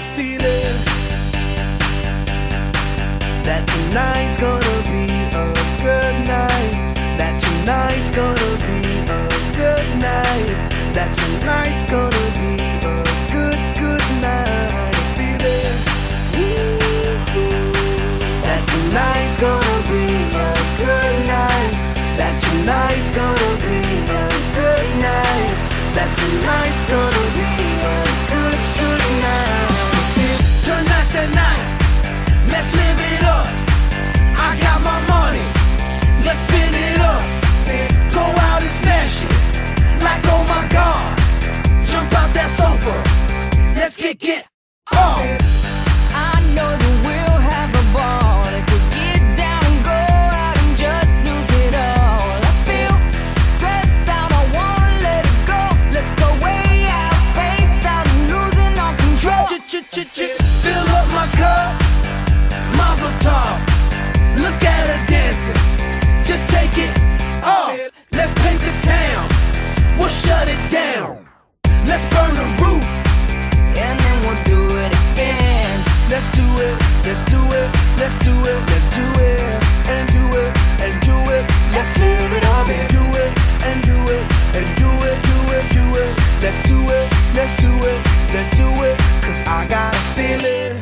feeling that tonight's gonna be a good night. That tonight's gonna be a good night. That tonight's gonna be a good night. I feel it. That tonight's gonna be a good night. That tonight's gonna be a good night. That tonight's gonna be a good night. Tonight's the night. Let's live it up. I got my money. Let's spin it up. Go out and smash it. Like oh my God. Jump out that sofa. Let's get on. I know that we'll have a ball if we get down and go out and just lose it all. I feel stressed out, I wanna let it go. Let's go way out, spaced out, and losing all control. Fill up my cup, Mazel tov. Look at her dancing, just take it off. Let's paint the town, we'll shut it down. Let's burn the roof, And then we'll do it again. let's do it, let's do it, let's do it, let's do it, and do it, and do it. Let's live it up and do it, and do it, and do it, do it, do it. Let's do it, let's do it, let's do it. Cause I got a feeling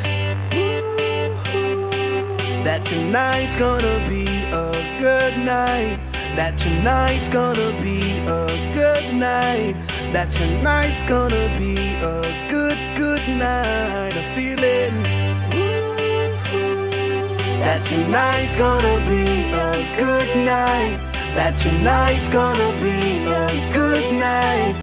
that tonight's gonna be a good night. That tonight's gonna be a good night. That tonight's gonna be a good night. I feel it. That tonight's gonna be a good night. That tonight's gonna be a good night.